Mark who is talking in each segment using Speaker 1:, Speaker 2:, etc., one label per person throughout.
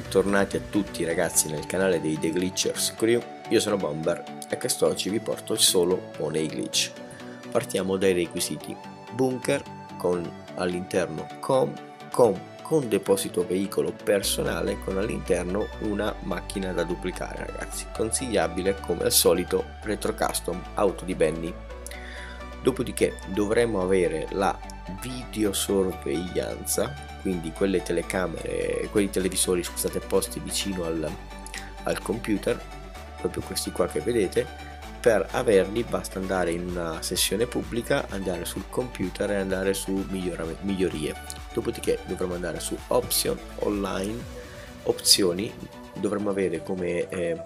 Speaker 1: Bentornati a tutti ragazzi nel canale dei The Glitchers Crew. Io sono Bomber e quest'oggi vi porto il solo Money Glitch. Partiamo dai requisiti: bunker con all'interno com con deposito veicolo personale con all'interno una macchina da duplicare ragazzi. Consigliabile come al solito retro custom auto di Benny. Dopodiché dovremo avere la videosorveglianza, quindi quelle telecamere, quei televisori scusate posti vicino al computer, proprio questi qua che vedete. Per averli basta andare in una sessione pubblica, andare sul computer e andare su migliorie. Dopodiché dovremo andare su option online, opzioni, dovremo avere come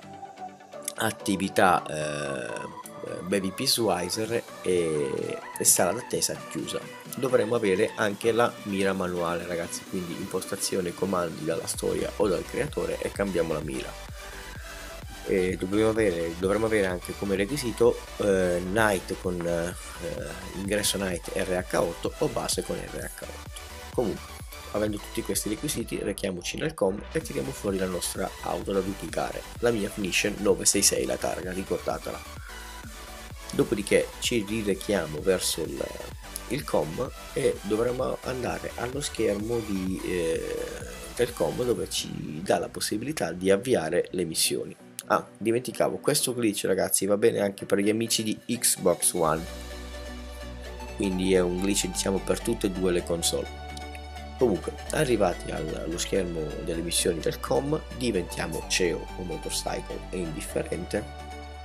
Speaker 1: attività Baby Peacewiser e sala d'attesa chiusa. Dovremo avere anche la mira manuale ragazzi, quindi impostazione, comandi dalla storia o dal creatore e cambiamo la mira. E dovremo avere anche come requisito Night con ingresso Night RH8 o base con RH8. Comunque, avendo tutti questi requisiti, rechiamoci nel com e tiriamo fuori la nostra auto da duplicare. La mia finisce 966 la targa, ricordatela. Dopodiché ci rirechiamo verso il com e dovremo andare allo schermo del com dove ci dà la possibilità di avviare le missioni. Ah, dimenticavo, questo glitch ragazzi va bene anche per gli amici di Xbox One, quindi è un glitch diciamo per tutte e due le console. Comunque, arrivati allo schermo delle missioni del com, diventiamo CEO o motorcycle, è indifferente,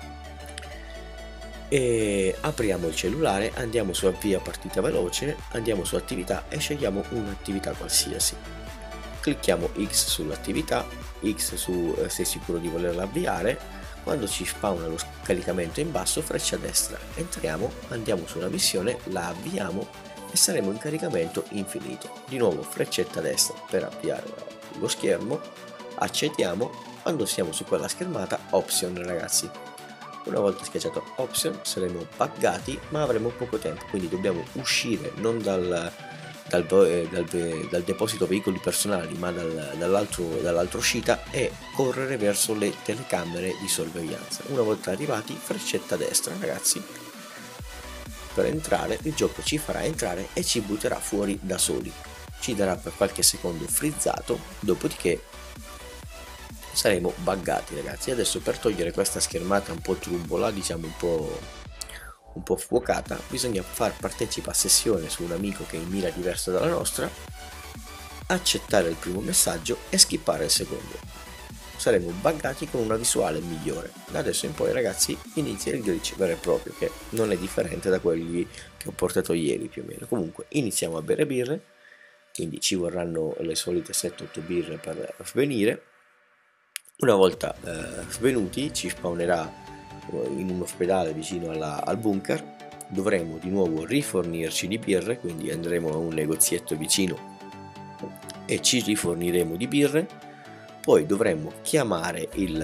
Speaker 1: e apriamo il cellulare, andiamo su avvia partita veloce, andiamo su attività e scegliamo un'attività qualsiasi. Clicchiamo X sull'attività, X su sei sicuro di volerla avviare. Quando ci spawna lo scaricamento in basso, freccia a destra, entriamo, andiamo sulla missione, la avviamo e saremo in caricamento infinito. Di nuovo freccetta a destra per avviare lo schermo, accettiamo. Quando siamo su quella schermata, option ragazzi. Una volta schiacciato option saremo buggati, ma avremo poco tempo, quindi dobbiamo uscire non dal deposito veicoli personali, ma dall'altra uscita e correre verso le telecamere di sorveglianza. Una volta arrivati, freccetta a destra ragazzi per entrare. Il gioco ci farà entrare e ci butterà fuori da soli, ci darà per qualche secondo frizzato, dopodiché saremo buggati ragazzi. Adesso per togliere questa schermata un po' trumbola, diciamo un po' fuocata, bisogna far partecipa a sessione su un amico che è in mira diversa dalla nostra, accettare il primo messaggio e skippare il secondo. Saremo buggati con una visuale migliore. Da adesso in poi ragazzi inizia il glitch vero e proprio, che non è differente da quelli che ho portato ieri più o meno. Comunque iniziamo a bere birre, quindi ci vorranno le solite 7-8 birre per svenire. Una volta svenuti ci spawnerà in un ospedale vicino al bunker. Dovremo di nuovo rifornirci di birre, quindi andremo a un negozietto vicino e ci riforniremo di birre. Poi dovremo chiamare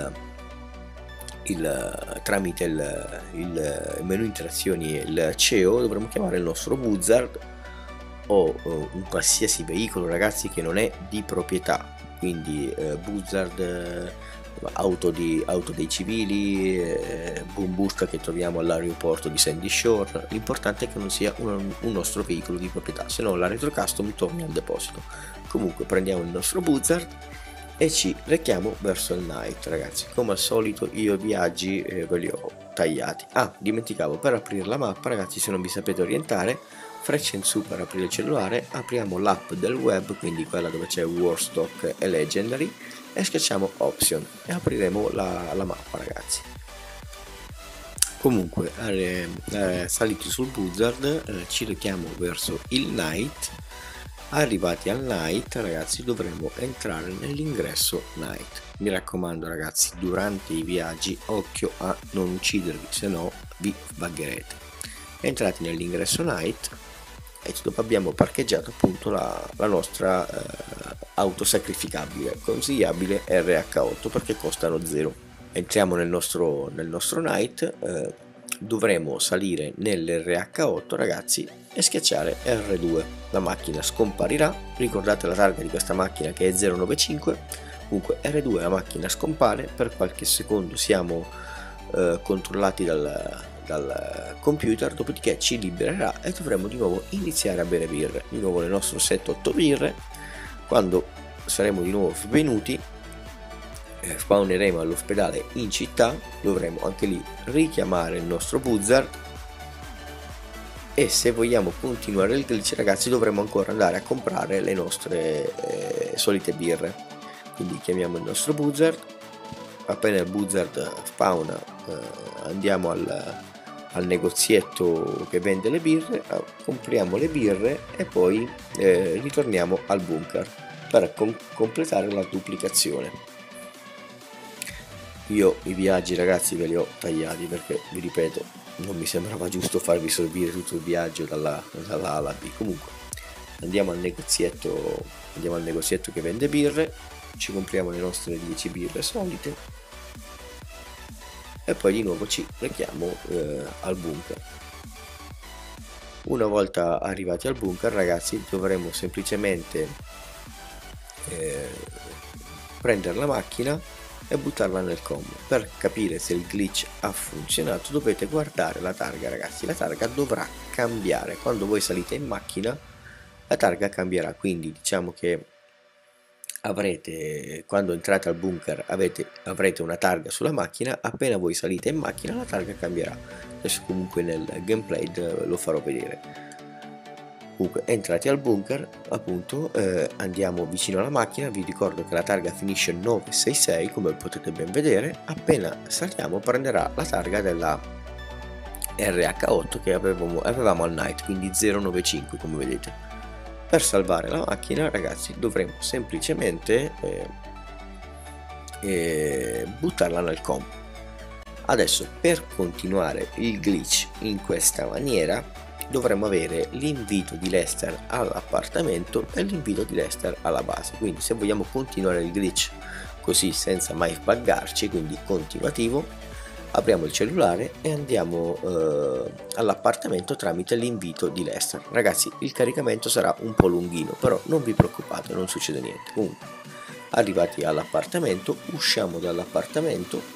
Speaker 1: tramite il menu interazioni e il CEO, dovremo chiamare il nostro Buzzard o un qualsiasi veicolo ragazzi che non è di proprietà, quindi Buzzard, auto dei civili, boom busca che troviamo all'aeroporto di Sandy Shore. L'importante è che non sia un nostro veicolo di proprietà, se no la retro custom torna al deposito. Comunque prendiamo il nostro Buzzard e ci rechiamo verso il night ragazzi. Come al solito io i viaggi ve li ho tagliati. Ah, dimenticavo, per aprire la mappa ragazzi, se non vi sapete orientare, freccia in su per aprire il cellulare, apriamo l'app del web, quindi quella dove c'è Warstock e Legendary, e schiacciamo option e apriremo la mappa ragazzi. Comunque saliti sul Buzzard, ci rechiamo verso il night. Arrivati al night ragazzi dovremo entrare nell'ingresso night. Mi raccomando ragazzi, durante i viaggi occhio a non uccidervi, se no vi buggerete. Entrati nell'ingresso night e dopo abbiamo parcheggiato appunto la nostra auto sacrificabile, consigliabile RH8 perché costano 0. Entriamo nel nostro night, dovremo salire nell'RH8 ragazzi e schiacciare R2. La macchina scomparirà, ricordate la targa di questa macchina che è 095, Comunque R2 la macchina scompare, per qualche secondo siamo controllati dal computer, dopodiché ci libererà e dovremo di nuovo iniziare a bere birre, di nuovo le nostre 7-8 birre. Quando saremo di nuovo venuti, spawneremo all'ospedale in città, dovremo anche lì richiamare il nostro Buzzard, e se vogliamo continuare il glitch, ragazzi, dovremo ancora andare a comprare le nostre solite birre. Quindi chiamiamo il nostro Buzzard, appena il Buzzard spawna andiamo al negozietto che vende le birre, compriamo le birre e poi ritorniamo al bunker per completare la duplicazione. Io i viaggi, ragazzi, ve li ho tagliati perché, vi ripeto, non mi sembrava giusto farvi sorbire tutto il viaggio dalla A alla B. Comunque andiamo al negozietto che vende birre, ci compriamo le nostre 10 birre solite e poi di nuovo ci rechiamo al bunker. Una volta arrivati al bunker, ragazzi, dovremo semplicemente prendere la macchina e buttarla nel combo. Per capire se il glitch ha funzionato dovete guardare la targa, ragazzi. La targa dovrà cambiare quando voi salite in macchina, la targa cambierà, quindi diciamo che quando entrate al bunker avrete una targa sulla macchina, appena voi salite in macchina la targa cambierà. Adesso comunque nel gameplay lo farò vedere. Comunque entrati al bunker, appunto, andiamo vicino alla macchina. Vi ricordo che la targa finisce 966, come potete ben vedere. Appena saliamo prenderà la targa della RH8 che avevamo al night, quindi 095, come vedete. Per salvare la macchina, ragazzi, dovremo semplicemente buttarla nel combo. Adesso, per continuare il glitch in questa maniera, dovremmo avere l'invito di Lester all'appartamento e l'invito di Lester alla base. Quindi se vogliamo continuare il glitch così senza mai buggarci, quindi continuativo, apriamo il cellulare e andiamo all'appartamento tramite l'invito di Lester. Ragazzi, il caricamento sarà un po' lunghino, però non vi preoccupate, non succede niente. Comunque, arrivati all'appartamento, usciamo dall'appartamento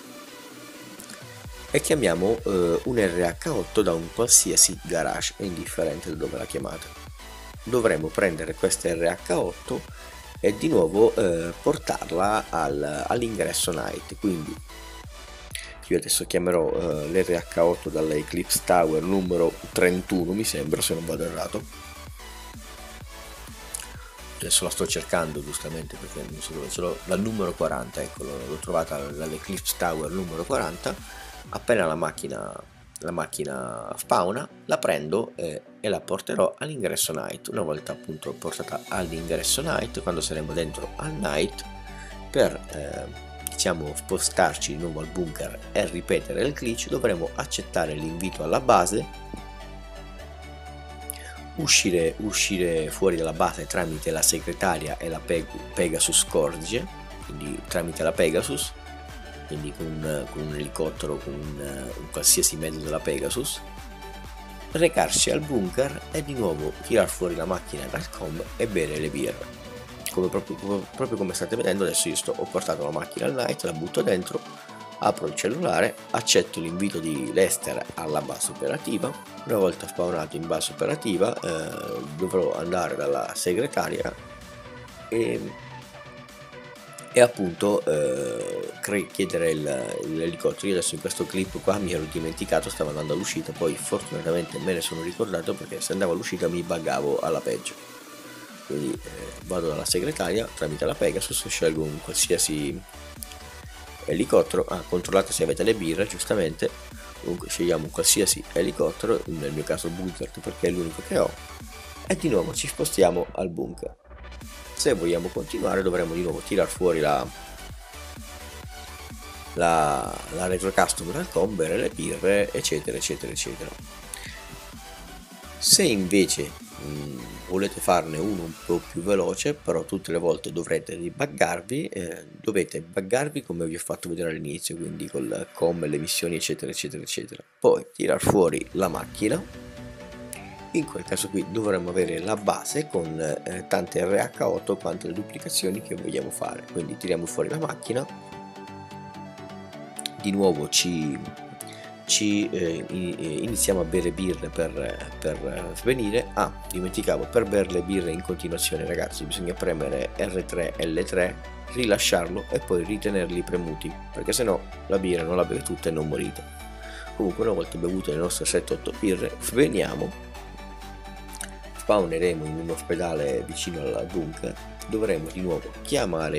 Speaker 1: e chiamiamo un RH8 da un qualsiasi garage, indifferente da dove la chiamate. Dovremo prendere questa RH8 e di nuovo portarla all'ingresso night. Quindi io adesso chiamerò l'RH8 dalla Eclipse Tower numero 31, mi sembra, se non vado errato. Adesso la sto cercando giustamente perché non so dove ce l'ho, dal numero 40, ecco, l'ho trovata dall'Eclipse Tower numero 40. Appena la macchina spawna, la prendo e la porterò all'ingresso night. Una volta appunto portata all'ingresso night, quando saremo dentro al night, per diciamo spostarci di nuovo al bunker e ripetere il glitch, dovremo accettare l'invito alla base, uscire fuori dalla base tramite la segretaria e la Pegasus Cordige, quindi tramite la Pegasus, quindi con un elicottero, con un qualsiasi mezzo della Pegasus, recarsi al bunker e di nuovo tirar fuori la macchina dal comb e bere le birre. Proprio come state vedendo adesso, ho portato la macchina al night, la butto dentro, apro il cellulare, accetto l'invito di Lester alla base operativa. Una volta spawnato in base operativa dovrò andare dalla segretaria e appunto chiedere l'elicottero. Io adesso in questo clip qua mi ero dimenticato, stavo andando all'uscita, poi fortunatamente me ne sono ricordato, perché se andavo all'uscita mi buggavo alla peggio. Quindi vado dalla segretaria tramite la Pegasus, scelgo un qualsiasi elicottero, controllate se avete le birre, giustamente. Comunque scegliamo un qualsiasi elicottero, nel mio caso Buzzard perché è l'unico che ho, e di nuovo ci spostiamo al bunker. Se vogliamo continuare dovremo di nuovo tirar fuori la retro custom dal combo, bere le birre, eccetera eccetera eccetera. Se invece volete farne uno un po' più veloce, però tutte le volte dovrete debuggarvi, dovete buggarvi come vi ho fatto vedere all'inizio, quindi col com, le missioni eccetera eccetera eccetera, poi tirar fuori la macchina In quel caso qui dovremmo avere la base con tante RH8 quanto le duplicazioni che vogliamo fare. Quindi tiriamo fuori la macchina, di nuovo iniziamo a bere birre per svenire. Dimenticavo, per bere le birre in continuazione, ragazzi, bisogna premere R3 L3, rilasciarlo e poi ritenerli premuti, perché sennò la birra non la beve tutta e non morite. Comunque, una volta bevute le nostre 7-8 birre, sveniamo, spawneremo in un ospedale vicino al bunker. Dovremo di nuovo chiamare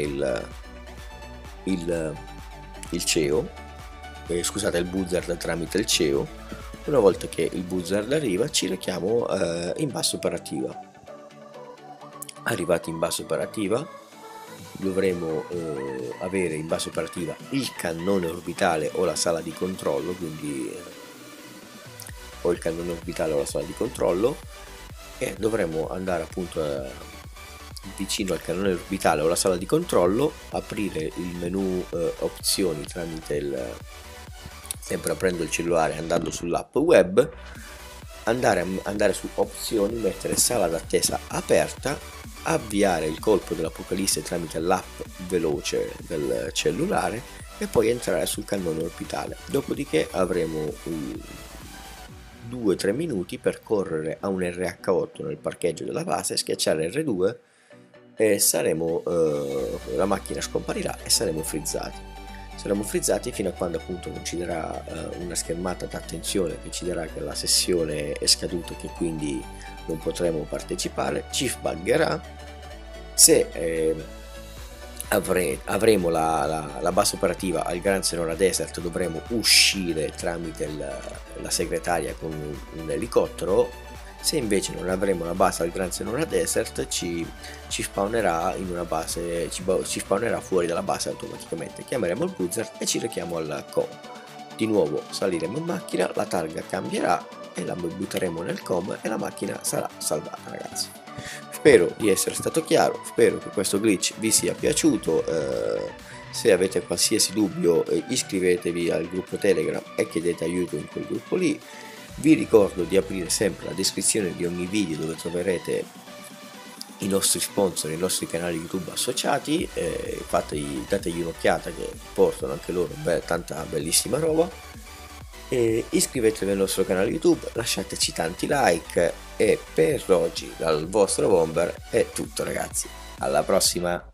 Speaker 1: il CEO, scusate, il buzzard tramite il CEO. Una volta che il buzzard arriva, ci rechiamo in base operativa. Arrivati in base operativa, dovremo avere in base operativa il cannone orbitale o la sala di controllo, quindi o il cannone orbitale o la sala di controllo, e dovremo andare appunto vicino al cannone orbitale o la sala di controllo, aprire il menu opzioni tramite sempre aprendo il cellulare, andando sull'app web, andare su opzioni, mettere sala d'attesa aperta, avviare il colpo dell'apocalisse tramite l'app veloce del cellulare e poi entrare sul cannone orbitale. Dopodiché avremo 2-3 minuti per correre a un RH8 nel parcheggio della base, schiacciare R2 e la macchina scomparirà e saremo frizzati. Saremo frizzati fino a quando appunto non ci darà una schermata d'attenzione che ci dirà che la sessione è scaduta e che quindi non potremo partecipare. Ci sbaggerà. Se avremo la base operativa al Gran Senora Desert, dovremo uscire tramite la segretaria con un elicottero. Se invece non avremo la base al Gran Senora Desert, ci spawnerà in una base, ci spawnerà fuori dalla base automaticamente. Chiameremo il buzzard e ci rechiamo al com. Di nuovo saliremo in macchina, la targa cambierà e la butteremo nel com e la macchina sarà salvata, ragazzi. Spero di essere stato chiaro, spero che questo glitch vi sia piaciuto. Se avete qualsiasi dubbio, iscrivetevi al gruppo Telegram e chiedete aiuto in quel gruppo lì. Vi ricordo di aprire sempre la descrizione di ogni video, dove troverete i nostri sponsor, i nostri canali YouTube associati. Dategli un'occhiata che portano anche loro tanta bellissima roba. Iscrivetevi al nostro canale YouTube, lasciateci tanti like e per oggi dal vostro Bomber è tutto, ragazzi. Alla prossima!